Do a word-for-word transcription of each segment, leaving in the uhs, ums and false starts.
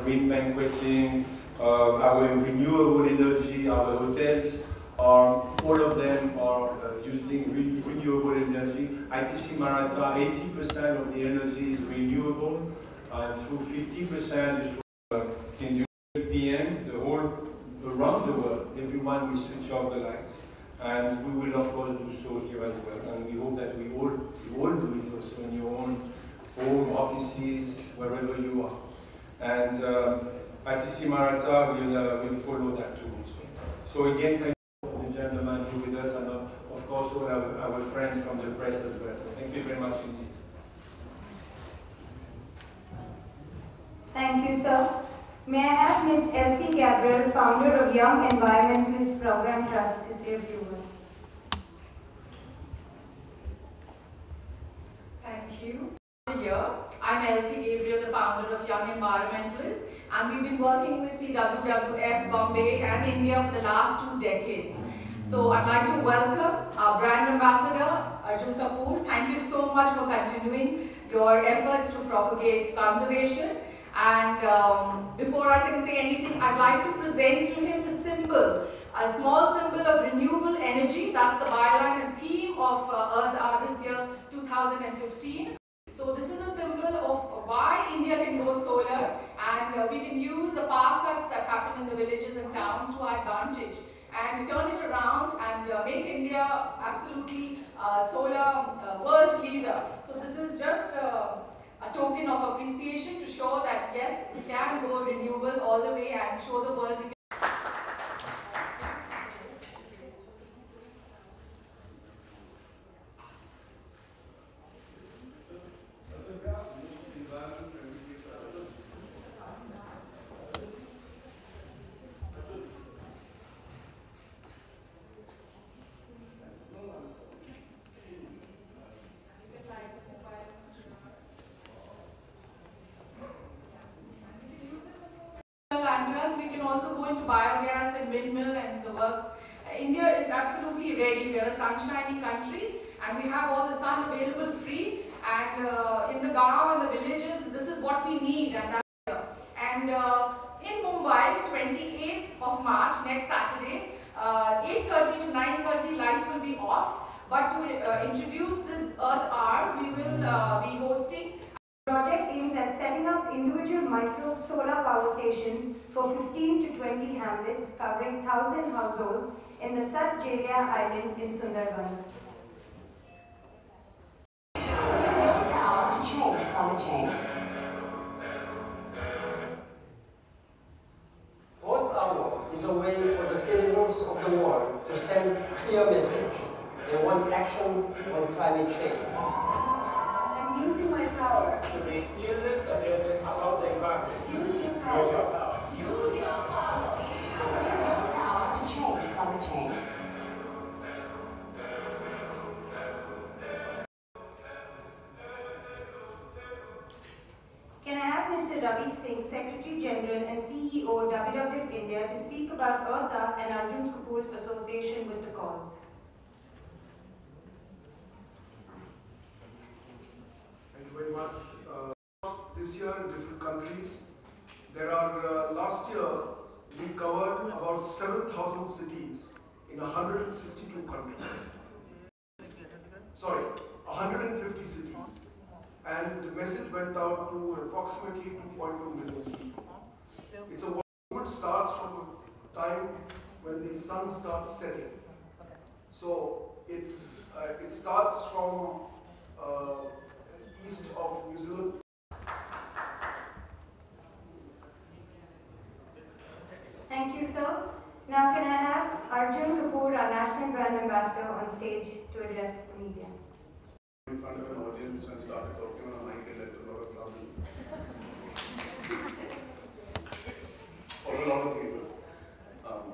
green banqueting, uh, our renewable energy, our hotels, are, all of them are uh, using re renewable energy. I T C Maratha, eighty percent of the energy is renewable, uh, through fifty percent is from uh, industrial P M, the whole, around the world, everyone will switch off the lights. And we will of course do so here as well. And we hope that we all, you all do it also in your own home, offices, wherever you are. And uh, I T C Maratha will, uh, will follow that too. So, so again, thank you for the gentleman here with us, and uh, of course all our, our friends from the press as well. So thank you very much indeed. Thank you, sir. May I have Miz Elsie Gabriel, founder of Young Environmentalist Program Trust, to say a few words. Thank you. Here, I'm Elsie Gabriel, the founder of Young Environmentalists, and we've been working with the W W F Bombay and India for the last two decades. So I'd like to welcome our brand ambassador, Arjun Kapoor. Thank you so much for continuing your efforts to propagate conservation. And um, before I can say anything, I'd like to present to him the symbol, a small symbol of renewable energy. That's the byline and theme of uh, Earth Hour this year, two thousand fifteen. So this is a symbol of why India can go solar, and uh, we can use the power cuts that happen in the villages and towns to our advantage and turn it around and uh, make India absolutely uh, solar uh, world leader. So this is just uh, a token of appreciation to show that yes, we can go renewable all the way and show the world we can. Lanterns, we can also go into biogas and windmill and the works. Uh, India is absolutely ready. We are a sunshiny country and we have all the sun available free, and uh, in the gaon and the villages, this is what we need, and that's here. And uh, in Mumbai, twenty-eighth of March, next Saturday, uh, eight thirty to nine thirty lights will be off, but to uh, introduce this Earth Hour, we will uh, be hosting. The project aims at setting up individual micro solar power stations for fifteen to twenty hamlets covering one thousand households in the Satjeria Island in Sundarbans. Power to change climate change. Earth Hour is a way for the citizens of the world to send a clear message. They want action on climate change. I'm using my power to raise children's awareness about the environment. Use your power. Use your power. Use your power. Use your power to change climate change. Can I have Mister Ravi Singh, Secretary General and C E O W W F India, to speak about Earth Hour and Arjun Kapoor's association with the cause? Thank you very much. Uh, this year in different countries, there are, uh, last year we covered about seven thousand cities in one hundred sixty-two countries. Sorry, one hundred fifty cities. And the message went out to approximately two point two million people. It's a movement starts from the time when the sun starts setting. So it's, uh, it starts from uh, east of New Zealand. Thank you, sir. Now can I have Arjun Kapoor, our National Brand Ambassador, on stage to address the media. In front of an audience and started talking on a mic and led to a lot of trouble. For a lot of people. Um,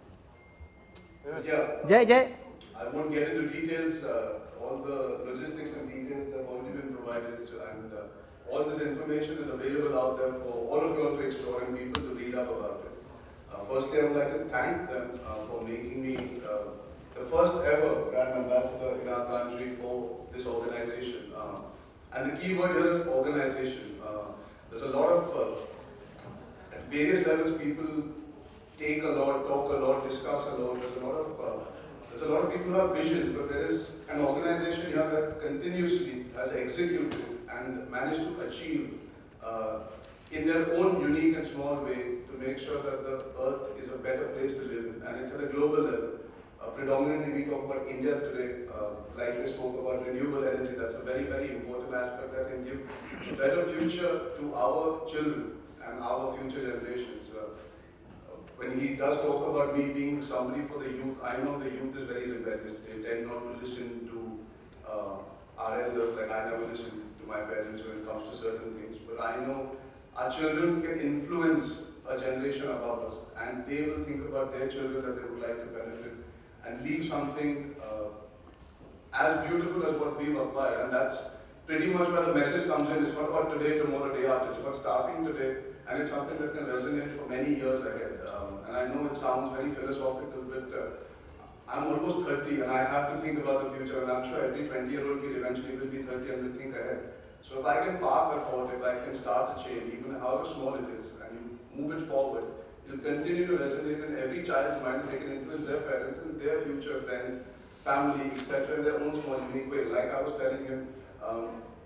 yeah. Jay, Jay. I won't get into details. Uh, all the logistics and details have already been provided, so, and uh, all this information is available out there for all of you all to explore and people to read up about it. Uh, firstly, I would like to thank them uh, for making me uh, the first ever brand ambassador in our country for this organization. Uh, and the key word here is organization. Uh, there's a lot of uh, various levels people take a lot, talk a lot, discuss a lot. There's a lot of uh, there's a lot of people who have visions, but there is an organization here that continuously has executed and managed to achieve uh, in their own unique and small way to make sure that the earth is a better place to live in, and it's at a global level. Uh, predominantly we talk about India today, uh, like they spoke about renewable energy. That's a very, very important aspect that can give a better future to our children and our future generations. Uh, when he does talk about me being somebody for the youth, I know the youth is very rebellious. They tend not to listen to uh, our elders, like I never listened to my parents when it comes to certain things. But I know our children can influence a generation above us, and they will think about their children that they would like to benefit and leave something uh, as beautiful as what we've acquired. And that's pretty much where the message comes in. It's not about today, tomorrow, day after. It's about starting today, and it's something that can resonate for many years ahead. Um, and I know it sounds very philosophical, but uh, I'm almost thirty, and I have to think about the future, and I'm sure every twenty-year-old kid eventually will be thirty and will think ahead. So if I can park a thought, if I can start a chain, even however small it is, and you move it forward, it will continue to resonate in every child's mind, and they can influence their parents and their future friends, family, et cetera in their own small, unique way. Like I was telling him, um,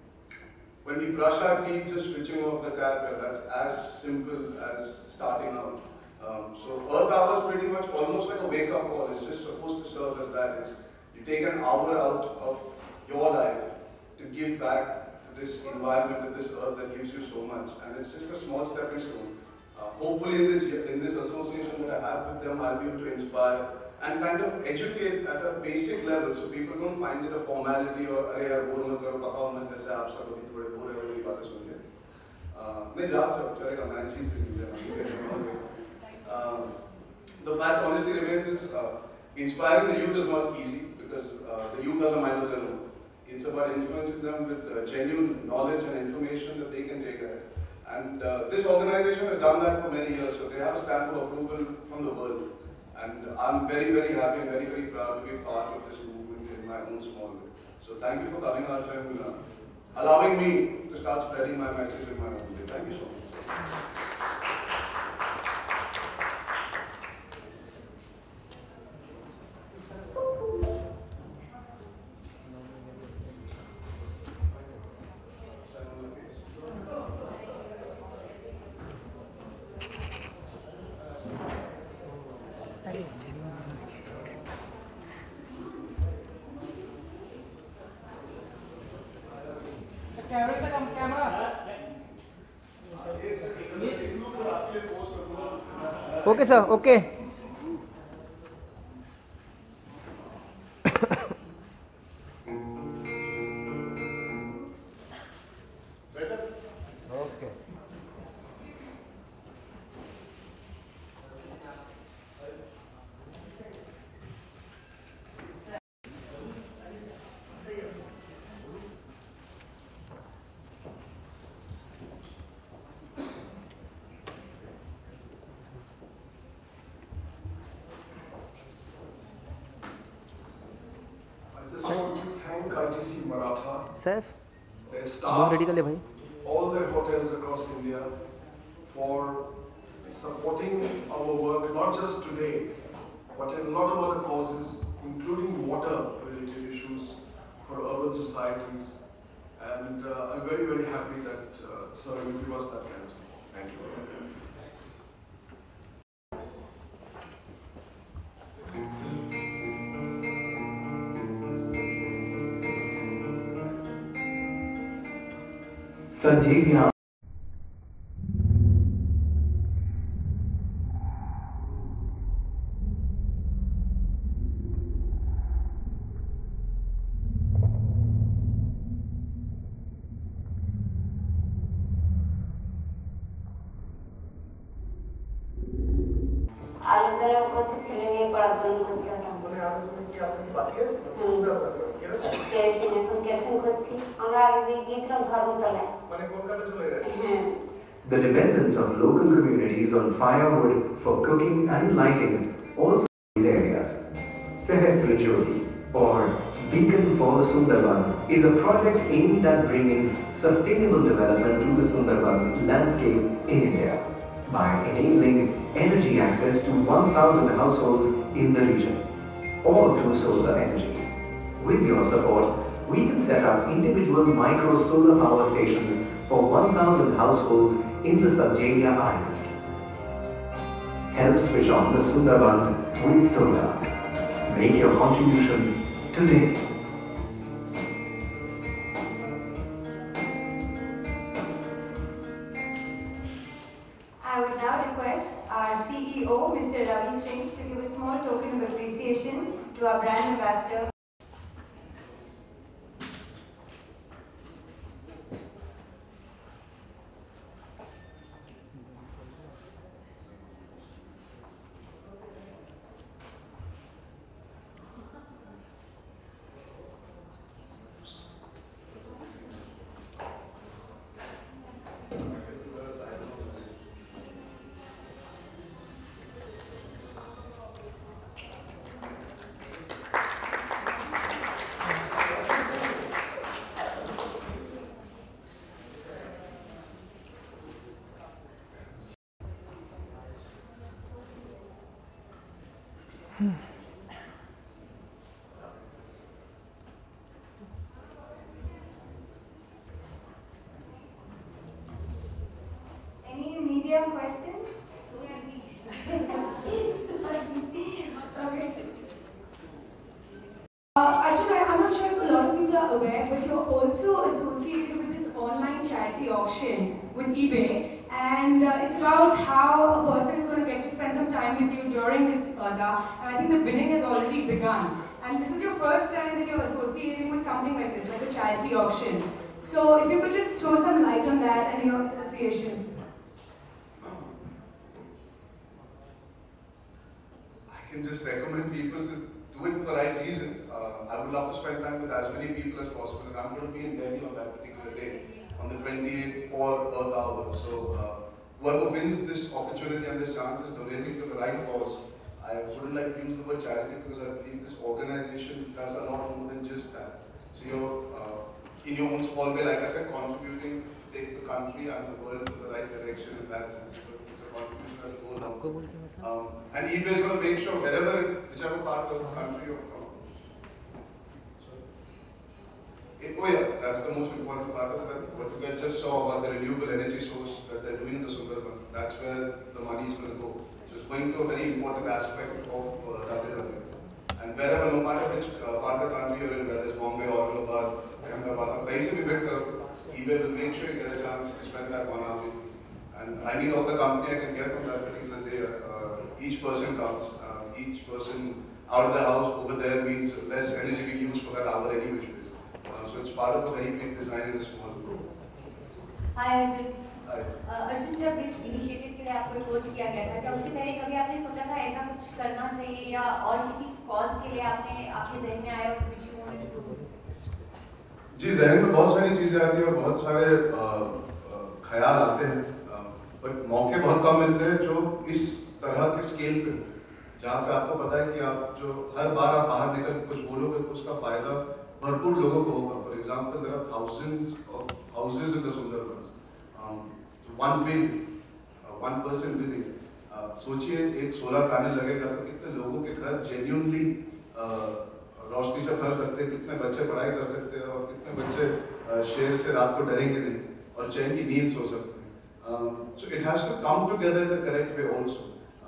when we brush our teeth, just switching off the tap, that's as simple as starting out. Um, so Earth Hour is pretty much almost like a wake-up call. It's just supposed to serve as that. It's, you take an hour out of your life to give back to this environment, to this earth that gives you so much. And it's just a small stepping stone. Uh, hopefully in this, in this association that I have with them, I'll be able to inspire and kind of educate at a basic level, so people don't find it a formality or अरे यार bore मत करो पता हो मत जैसे आप सब अभी थोड़े बोर है वही बातें सुन के नहीं जा सब चलेगा मैं चीज भी The fact honestly remains is uh, inspiring the youth is not easy, because uh, the youth has a mind of their own. It's about influencing them with uh, genuine knowledge and information that they can take ahead. And uh, this organization has done that for many years, so they have a stamp of approval from the world. And I'm very, very happy and very, very proud to be a part of this movement in my own small way. So thank you for coming out and uh, allowing me to start spreading my message in my own way. Thank you so much. Okay, sir. Okay. Okay. Sir, their staff, all their hotels across India, for supporting our work, not just today, but in a lot of other causes, including water-related issues for urban societies. And uh, I'm very, very happy that uh, Sir will give us that kind of support. Thank you. Sanjeevya. আলোচনা করছে ছেলে মেয়ে পড়াশোনা করছে kerosene এখন kerosene করছি আমরা আগে গিয়েছিলাম ধর্মতলায় মানে কলকাতা চলে গেছে হ্যাঁ The dependence of local communities on firewood for cooking and lighting also in these areas. Sahasra Jyoti, or Beacon for the Sundarbans, is a project aimed at bringing sustainable development to the Sundarbans landscape in India. by enabling energy access to one thousand households in the region, all through solar energy. With your support, we can set up individual micro solar power stations for one thousand households in the Sub-Saharan island. Help switch on the Sundarbans with solar. Make your contribution today. I would now request our C E O, Mister Ravi Singh, to give a small token of appreciation to our brand ambassador. Any media questions? Okay. Uh, Arjun, I- I'm not sure if a lot of people are aware, but you're also associated with this online charity auction with eBay, and uh, it's about how a person is going to get to spend some time with you during this Pada, and I think the bidding has already begun. And this is your first time that you're associating with something like this, like a charity auction. So if you could just throw some light on that and your association. I can just recommend people to do it for the right reasons. Uh, I would love to spend time with as many people as possible, and I'm going to be in Delhi on that particular day, on the twenty-eighth for Earth Hour. So uh, whoever wins this opportunity and this chance is donating to the right cause. I wouldn't like to use the word charity because I believe this organization does a lot more than just that. So you're, uh, in your own small way, like I said, contributing to take the country and the world in the right direction in that sense. So it's a contribution that will go long. Um, and eBay is going to make sure wherever, whichever part of the country you're from. It, oh yeah, that's the most important part of that. What you guys just saw about the renewable energy source that they're doing in the Sundarbans, that's where the money is going to go. So it's going to a very important aspect of uh, W W F. And wherever, no matter which uh, part of the country you're in, whether it's Bombay, Aurangabad, Ahmedabad, kahin se bhi bid karo, eBay will make sure you get a chance to spend that one hour with you. And I need all the company I can get on that particular day. Uh, each person counts. Uh, each person out of the house over there means less energy being used for that hour anyway. Uh, so it's part of a very big design in a small group. Hi Arjun. Hi. Uh, Arjun, जब इस initiative के लिए आपको approach किया गया था, क्या उससे पहले कभी आपने सोचा था ऐसा कुछ करना चाहिए या और किसी कॉज के लिए आपने आपके ज़हन में आया और which you wanted to do? जी, ज़हन में बहुत सारी चीजें आती हैं और बहुत सारे ख्याल आते हैं, बट मौके बहुत कम मिलते हैं जो इस तरह के स्केल पे, जहाँ पे आपको पता है कि आप जो हर बार आप बाहर निकल कुछ बोलोगे तो उसका फायदा भरपूर लोगों को होगा. For example, there are thousands of houses in the Sundarbans. One bid, one person bidding. सोचिए एक सोलर पैनल लगेगा तो कितने लोगों के घर जेन्युइनली रोशनी से भर सकते हैं, कितने बच्चे पढ़ाई कर सकते हैं और कितने बच्चे शेर से रात को डरेंगे नहीं और चैन की नींद सो सकते हैं. So it has to come together in the correct way also.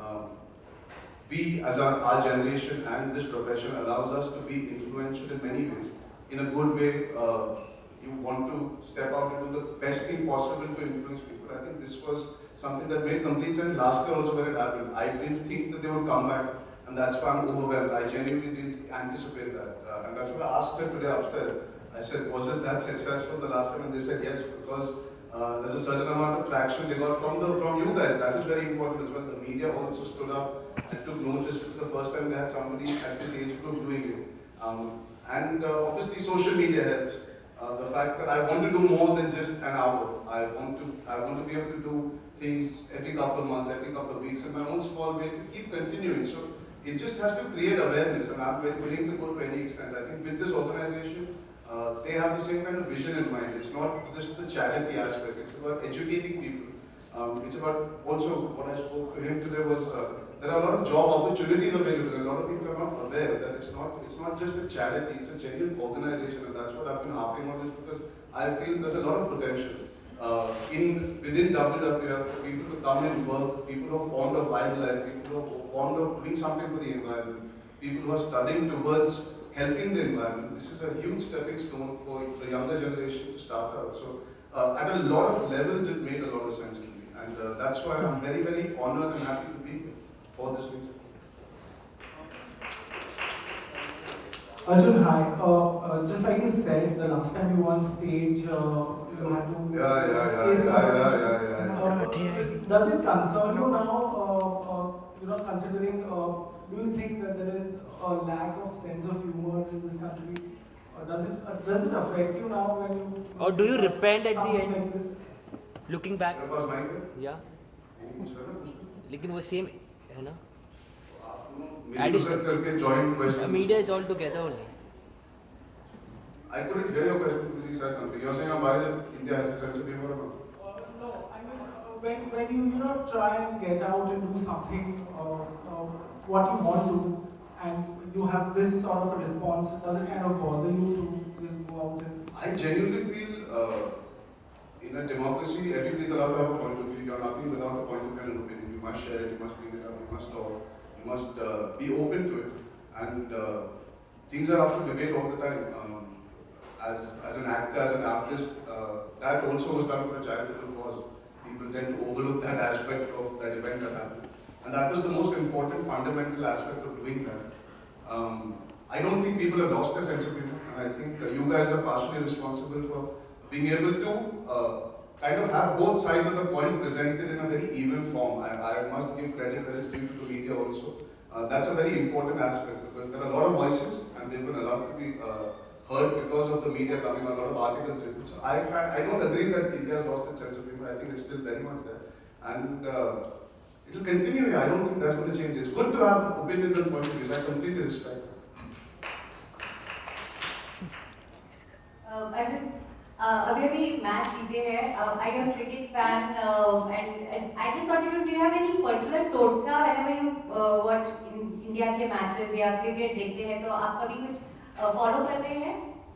We, as our, our generation and this profession, allows us to be influential in many ways. In a good way, uh, you want to step out and do the best thing possible to influence people. I think this was something that made complete sense last year also when it happened. I didn't think that they would come back, and that's why I'm overwhelmed. I genuinely didn't anticipate that. Uh, and that's why I asked her today upstairs. I said, was it that successful the last time? And they said yes, because uh, there's a certain amount of traction they got from the from you guys. That is very important as well. The media also stood up and took notice. It's the first time they had somebody at this age group doing it. Um, and uh, obviously social media helps. Uh, the fact that I want to do more than just an hour. I want to I want to be able to do things every couple of months, every couple of weeks in my own small way to keep continuing. So it just has to create awareness, and I'm very willing to go to any extent. I think with this organization, uh, they have the same kind of vision in mind. It's not just the charity aspect, it's about educating people. Um, it's about also what I spoke to him today was uh, there are a lot of job opportunities available. A lot of people are not aware that it's not it's not just a charity, it's a genuine organization, and that's what I've been harping on, is because I feel there's a lot of potential uh, in within W W F for people to come and work, people who are fond of wildlife, people who are fond of doing something for the environment, people who are studying towards helping the environment. This is a huge stepping stone for the younger generation to start out. So uh, at a lot of levels, it made a lot of sense to me. And uh, that's why I'm very, very honored and happy to be here for this reason. Arjun, hi. Uh, uh, just like you said, the last time you were on stage, uh, you had to yeah, yeah, yeah, face yeah, yeah, yeah, yeah, yeah. Uh, does it concern you now, uh, uh, you know, considering, uh, do you think that there is a lack of sense of humor in this country? Or does it, uh, does it affect you now when you... Or do you repent at the end? Like this? Looking back, yeah. लेकिन वो same है ना? Additional. Media is all together only. I couldn't hear your question because he said something. You're saying I'm worried that India has a sense of humor or not? Uh, no, I mean uh, when when you you know try and get out and do something uh, uh, what you want to do, and you have this sort of a response, does it kind of bother you to just go out and? I genuinely feel. Uh, In a democracy, everybody is allowed to have a point of view. You are nothing without a point of view and an opinion. You must share it, you must bring it up, you must talk, you must uh, be open to it. And uh, things are up for debate all the time. Um, as, as an actor, as an artist, uh, that also was done for a charitable cause. People tend to overlook that aspect of that event that happened. And that was the most important fundamental aspect of doing that. Um, I don't think people have lost their sense of humor, and I think uh, you guys are partially responsible for being able to uh, kind of have both sides of the coin presented in a very even form. I, I must give credit where it's due to the media also. Uh, that's a very important aspect because there are a lot of voices and they've been allowed to be uh, heard because of the media coming, a lot of articles written. So I, I, I don't agree that India has lost its sense of humor. I think it's still very much there. And uh, it will continue. I don't think that's going to change. It's good to have opinions and point of views. I completely respect that. Uh, Arjun, Uh, अभी अभी match जीते हैं. Are you a cricket fan? Uh, and, and I just wanted to know, do you have any particular टोटका whenever you uh, watch in, India के matches या cricket देखते हैं तो आप कभी कुछ follow करते हैं?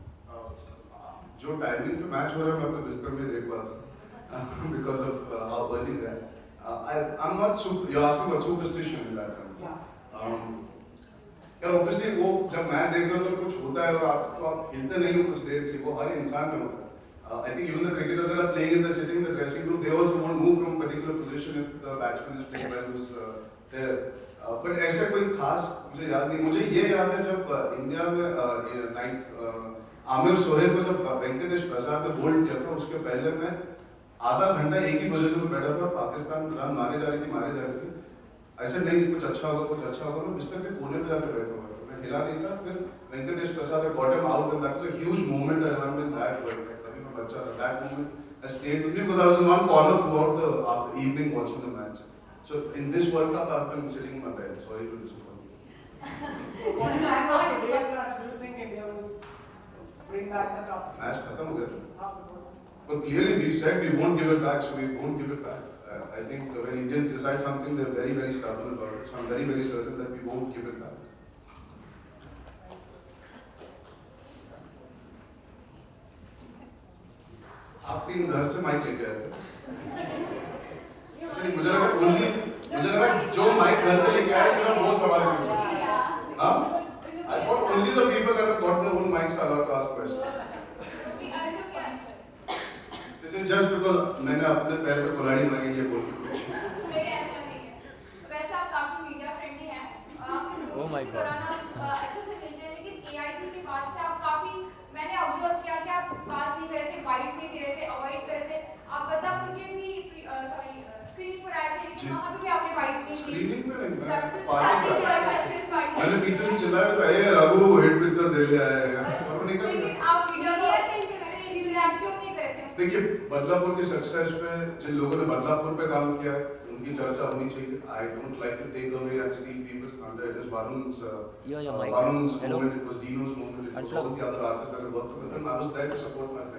जो टाइमिंग पे मैच हो रहा है मैं अपने बिस्तर में देख पाता हूँ because of uh, how early they are. Uh, I I'm not super. You're asking about superstition in that sense. Yeah. Um, यार obviously वो जब मैच देख रहे हो तो कुछ होता है और आप तो आप हिलते नहीं हो कुछ देर के लिए, वो हर इंसान में होता है. Uh, I think even the cricketers that are playing in the sitting in the dressing room, they also won't move from a particular position if the batsman is playing well, who's uh, there. Uh, but ऐसा कोई खास मुझे याद नहीं. मुझे ये याद है जब इंडिया में नाइट आमिर सोहेल को जब वेंकटेश प्रसाद ने बोल्ड किया था, उसके पहले मैं आधा घंटा एक ही पोजीशन में बैठा था और पाकिस्तान रन मारे जा रही थी मारे जा रही थी. ऐसे नहीं कुछ अच्छा होगा कुछ अच्छा होगा, मैं बिस्तर के कोने पे जाकर बैठा हुआ था, मैं हिला नहीं था. फिर वेंकटेश प्रसाद got him out and that was a huge moment. I remember in that world. That moment has stayed with me because I was in one corner throughout the after evening watching the match. So in this World Cup, I've been sitting in my bed. Sorry to disappoint you. What do you think India will bring back the cup? Match khatam ho gaya. But clearly we said we won't give it back, so we won't give it back. Uh, I think when Indians decide something, they're very, very stubborn about it. So I'm very, very certain that we won't give it back. आप तीन घर से mic लेके आए थे. चलिए मुझे लगा ओनली मुझे लगा जो माइक घर से लेके आए सिर्फ वो सवाल पूछे. हाँ? I thought only the people that have got their own mics are allowed to ask questions. This is just because मैंने अपने पैर पे कुल्हाड़ी मारी ये बोल के. वैसे आप काफी मीडिया फ्रेंडली हैं और आपके लोगों के दौरान आप अच्छे से मिलते हैं, लेकिन A I B के बाद से आप काफी मैंने ऑब्जर्व किया कि आप बात नहीं कर रहे थे, बाइट नहीं दे रहे थे, अवॉइड कर रहे थे. आप बदलापुर के भी सॉरी स्क्रीनिंग पर आए थे, लेकिन वहाँ पे भी आपने बाइट नहीं दी. स्क्रीनिंग पे नहीं, मैं सक्सेस पार्टी मैंने पीछे से चिल्लाया था, ए रघु हिट पिक्चर दे लिया है और वो निकल. लेकिन आप वीडियो में रिएक्ट क्यों नहीं करे थे? देखिए बदलापुर की सक्सेस पे जिन लोगों ने बदलापुर पे काम किया है उनकी चर्चा होनी चाहिए. I don't like to take away and steal people's thunder. It is Varun's uh, uh, Varun's moment, it was Dino's moment, it was all the other artists that have worked with him. I was there to support my friend.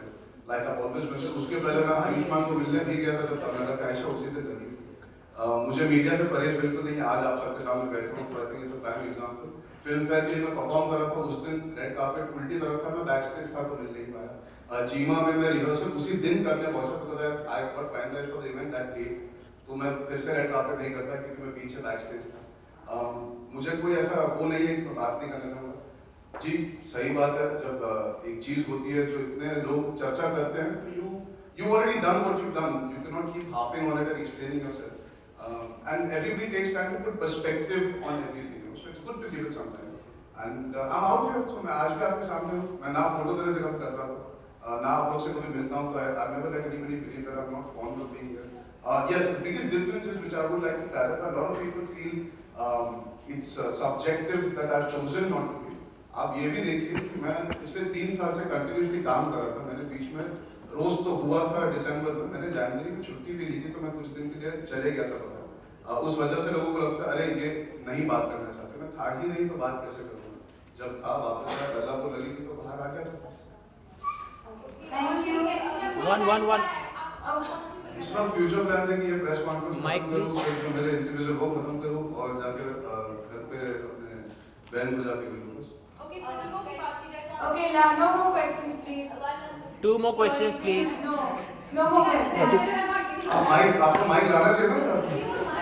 like I've always mentioned, उसके पहले मैं आयुष्मान को मिलने भी गया था जब तब मैं कैसा उसी दिन लगी। मुझे मीडिया से परहेज बिल्कुल नहीं है, आज आप सबके सामने बैठा हूँ, तो I think it's a prime example. Filmfare के लिए मैं परफॉर्म कर रहा था, उस दिन रेड कार्पेट उल्टी तरफ था, मैं बैक स्टेज था तो मिल नहीं पाया। जीमा में मैं रिहर्सल उसी दिन करने पहुंचा because I got finalised for the event that day, तो मैं फिर से रेड कार्पेट नहीं कर पाया क्योंकि मैं पीछे बैक स्टेज था। uh, मुझे कोई ऐसा वो नहीं है कि मैं बात नहीं करना चाहूँगा। जी सही बात है, जब uh, एक चीज होती है जो इतने लोग चर्चा करते हैं तो you you already done what you done, you can not keep harping on it and explaining yourself, and everybody takes time to put perspective on everything, so it's good to give it some time. And I am out here, so मैं आज भी आपके सामने हूँ, मैं ना photo देने से कम कर रहा हूँ, uh, ना आप लोग से कभी मिलता हूँ, तो I never let anybody believe that I am not fond of being here. Uh, yes, the biggest difference is which I would like to clarify. A lot of people feel um, it's uh, subjective that I've chosen not to be. आप ये भी देखिए कि मैं पिछले तीन साल से कंटिन्यूसली काम कर रहा था, मैंने बीच में रोज तो हुआ था दिसंबर में, मैंने जनवरी में छुट्टी भी ली थी, तो मैं कुछ दिन के लिए चले गया था पता। uh, उस वजह से लोगों को लगता है अरे ये नहीं बात करना चाहते, मैं था ही नहीं तो बात कैसे करूँगा, जब था वापस आया गला को लगी थी तो बाहर आ गया था। Thank you. One, one, one. इस वक्त फ्यूचर प्लान है कि ये प्रेस कॉन्फ्रेंस खत्म करूँ, जो मेरे इंटरव्यूज है वो खत्म करूँ और जाकर घर पे अपने बहन को जाके मिलूँ बस। Okay, now no more questions, please. Two more questions, please. No, no more questions. Mic आपको माइक लाना चाहिए था सर।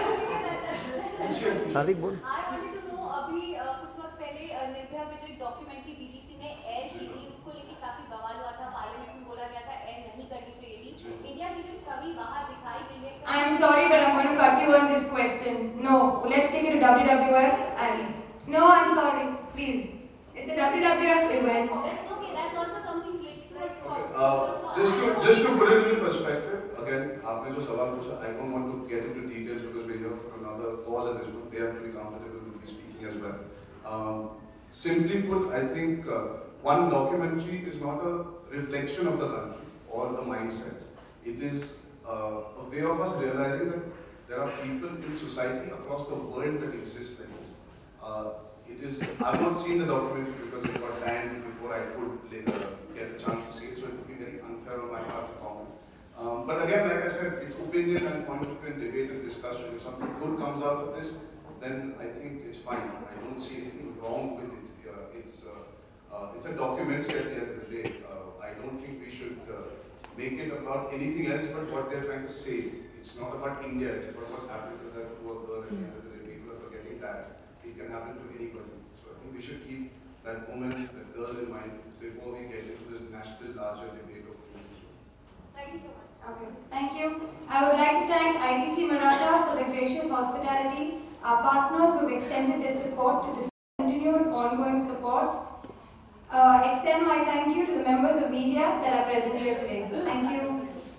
सादिक बोल। I wanted to know अभी कुछ वक्त पहले निर्भया पे जो एक डॉक्यूमेंट्री बीबीसी ने एयर की थी, उसको लेके काफी बवाल हुआ था, पार्लियामेंट में बोला गया था एयर नहीं करनी चाहिए थी। इंडिया की जो छवि बाहर दिखाई दी है। I am sorry, but I'm going to cut you on this question. No, let's take it to W W F. And no, I'm sorry, please. It's a W W F event. That's okay. That's also something like for. Uh, just to just to put it in perspective, again, आपने जो सवाल पूछा, I don't want to get into details because we're here for another cause at this point. They have to be comfortable with me speaking as well. Um, simply put, I think uh, one documentary is not a reflection of the country or the mindsets. It is uh, a way of us realizing that there are people in society across the world that exist like this. Uh, it is. I've not seen the documentary because it got banned before I could later get a chance to see it, so it would be very unfair on my part to comment. Um, but again, like I said, it's opinion and point of view and debate and discussion. If something good comes out of this, then I think it's fine. I don't see anything wrong with it. Uh, it's uh, uh, it's a documentary at the end of the day. Uh, I don't think we should uh, make it about anything else but what they're trying to say. It's not about India. It's about what's happening to that poor girl at the end of the day. People are forgetting that it can happen to anybody. So I think we should keep that woman, that girl in mind before we get into this national larger debate of things. Thank you so much. Okay, thank you. I would like to thank I T C Maratha for the gracious hospitality, our partners who have extended their support to this continued ongoing support. Uh, extend my thank you to the members of media that are present here today. Thank you.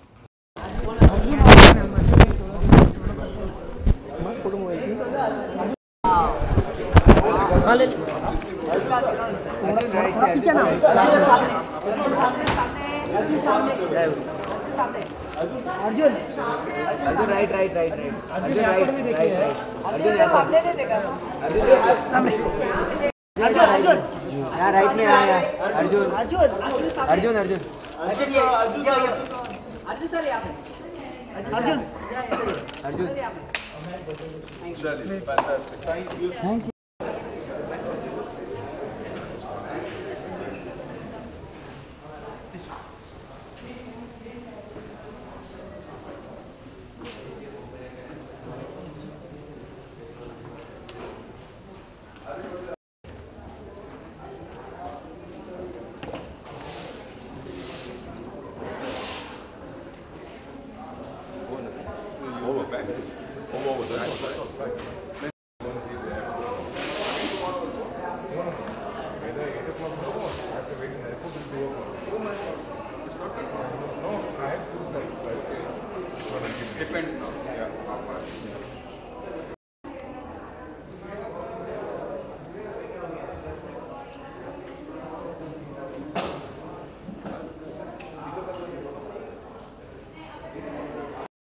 Arjun, Arjun, right, right, right, right. Arjun, right, right, right. Arjun, सामने दे देगा. Arjun, Arjun. यार right में आया. Arjun, Arjun, Arjun, Arjun. Arjun ये, ये, ये. Arjun sir यहाँ पे. Arjun, Arjun. Fantastic. Thank you. Thank you. Depends now.